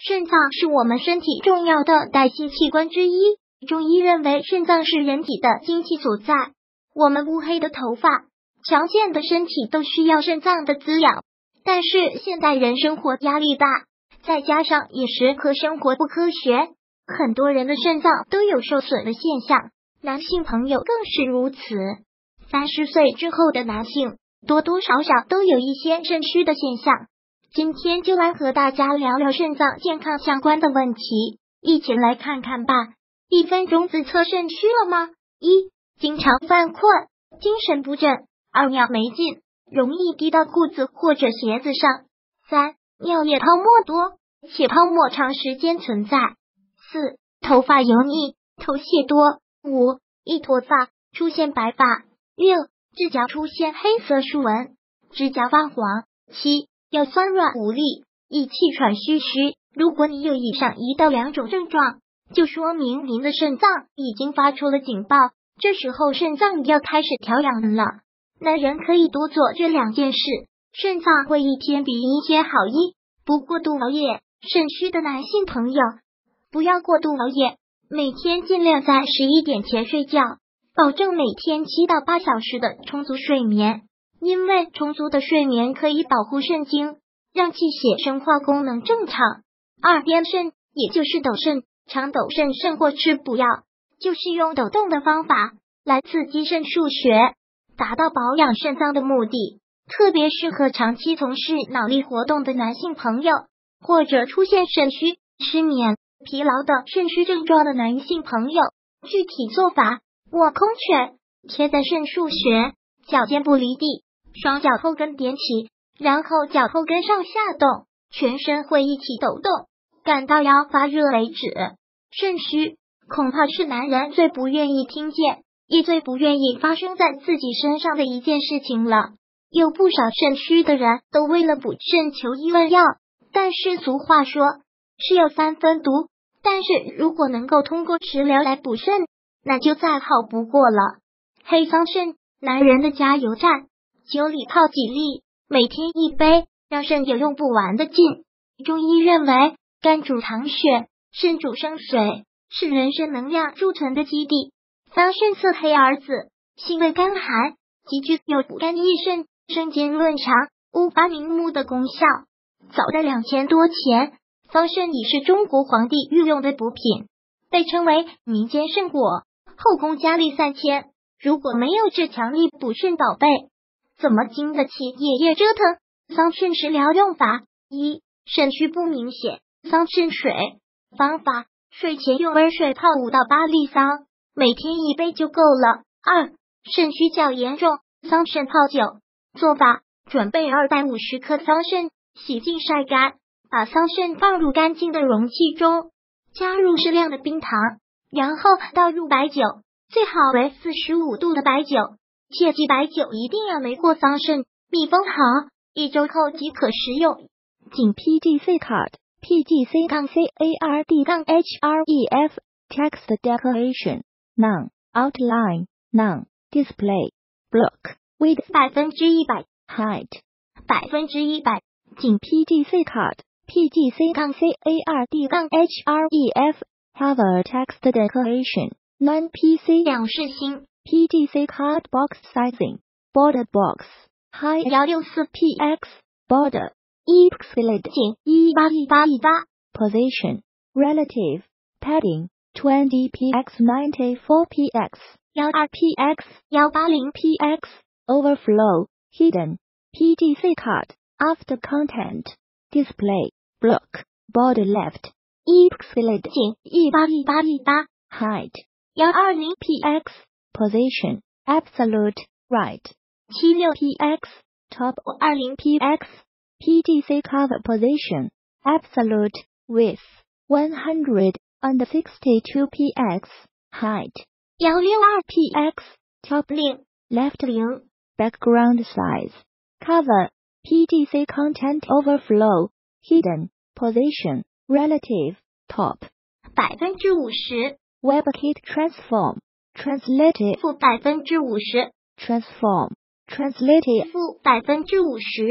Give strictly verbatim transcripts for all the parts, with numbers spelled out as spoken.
肾脏是我们身体重要的代谢器官之一，中医认为肾脏是人体的精气所在。我们乌黑的头发、强健的身体都需要肾脏的滋养，但是现代人生活压力大，再加上饮食和生活不科学，很多人的肾脏都有受损的现象，男性朋友更是如此。三十岁之后的男性多多少少都有一些肾虚的现象，今天就来和大家聊聊肾脏健康相关的问题，一起来看看吧。一分钟自测肾虚了吗？一、经常犯困，精神不振；二、尿没劲，容易滴到裤子或者鞋子上；三、尿液泡沫多，且泡沫长时间存在；四、头发油腻，头屑多；五、一脱发，出现白发；六、指甲出现黑色竖纹，指甲发黄；七、腰酸软无力，易气喘吁吁。如果你有以上一到两种症状，就说明您的肾脏已经发出了警报，这时候肾脏要开始调养了。男人可以多做这两件事，肾脏会一天比一天好一。不过度熬夜，肾虚的男性朋友不要过度熬夜，每天尽量在十一点前睡觉，保证每天七到八小时的充足睡眠，因为充足的睡眠可以保护肾精，让气血生化功能正常。二、颠肾，也就是抖肾，常抖肾肾或吃补药，就是用抖动的方法来刺激肾腧穴，达到保养肾脏的目的，特别适合长期从事脑力活动的男性朋友，或者出现肾虚、失眠、疲劳的肾虚症状的男性朋友。具体做法：卧空拳，贴在肾腧穴，脚尖不离地，双脚后跟踮起，然后脚后跟上下动，全身会一起抖动，感到腰发热为止。肾虚恐怕是男人最不愿意听见，也最不愿意发生在自己身上的一件事情了。有不少肾虚的人都为了补肾求医问药，但是俗话说是药三分毒，但是如果能够通过食疗来补肾，那就再好不过了。黑桑葚，男人的加油站，酒里泡几粒，每天一杯，让肾有用不完的劲。中医认为，肝主藏血，肾主生水，是人参能量贮存的基地。桑葚色黑而紫，性味甘寒，极具有补肝益肾、生津润肠、乌发明目的功效。早在两千多前，桑葚已是中国皇帝御用的补品，被称为民间圣果，后宫佳丽三千。如果没有这强力补肾宝贝，怎么经得起夜夜折腾？桑葚食疗用法：一、肾虚不明显，桑葚水。方法：睡前用温水泡五到八粒桑，每天一杯就够了。二、肾虚较严重，桑葚泡酒。做法：准备二百五十克桑葚，洗净晒干，把桑葚放入干净的容器中，加入适量的冰糖，然后倒入白酒，最好为四十五度的白酒，切记白酒一定要没过桑葚，密封好，一周后即可食用。 仅 P G C card P G C C A R D H R E F Text Decoration None Outline None Display Block Width 百分之一百 Height 百分之一百仅 P G C card P G C C A R D H R E F Have a text decoration Non P C 两世新 P G C card box sizing Border box Height 一六四 P X Border Excellent 仅一八一八一八 Position Relative Padding twenty P X ninety-four P X 一二 P X 一八零 P X Overflow Hidden P G C card After content Display Block Border left Excellent 仅一八一八一八 Height 一二零 P X Position Absolute Right 七六 P X Top 二零 P X P G C cover position Absolute Width one hundred sixty-two P X Height 一六二 P X Top 零 Left 零 Background size Cover P G C content Overflow Hidden Position Relative Top 百分之五十 WebKit Transform Translative 负百分之五十 Transform Translative 负百分之五十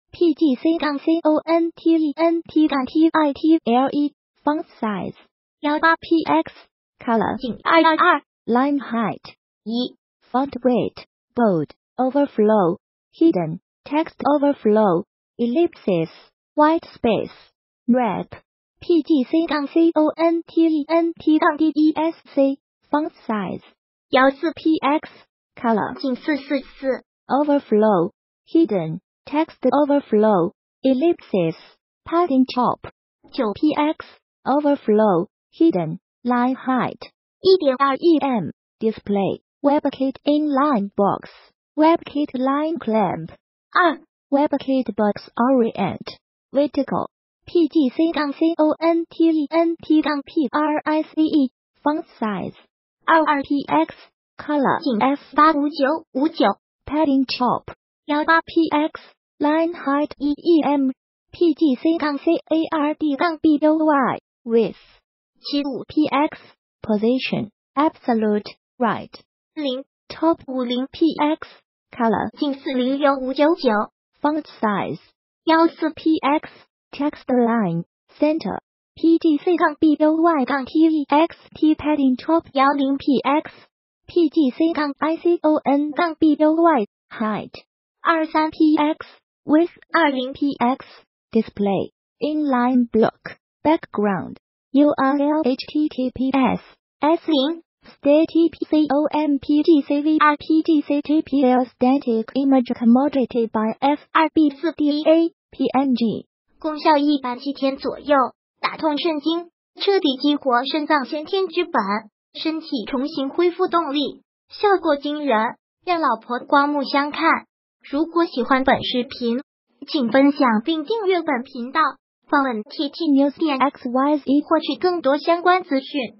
P G C C O N T L N T T I T L E font size 十八 P X color 井二二二 line height 一 font weight bold overflow hidden text overflow ellipsis white space wrap P G C C O N T L N T D E S C font size 十四 P X color 井四四四 overflow hidden text overflow ellipsis padding top 九 P X overflow hidden line height 一点二 E M display WebKit inline box WebKit line clamp 二 WebKit box orient vertical P G C C O N T L N T P R I C E font size 二二 P X color 井 F 八五九五九 padding top 十八 P X line height E E M P G C C A R D B U Y width 七五 P X position absolute right 零 top 五零 P X color 井四零六五九九 font size 十四 P X text line center P G C B U Y T E X T padding top 十零 P X P G C I C O N B U Y height 二三 P X width 二零 P X display inline block background U R L H T T P S S 零 static C O M P G C V R P G C T P L static image commodity by F 二 B 四 D A P N G 功效一百七天左右，打通肾经，彻底激活肾脏先天之本，身体重新恢复动力，效果惊人，让老婆刮目相看。如果喜欢本视频，请分享并订阅本频道，访问 T T News 点 X Y Z 获取更多相关资讯。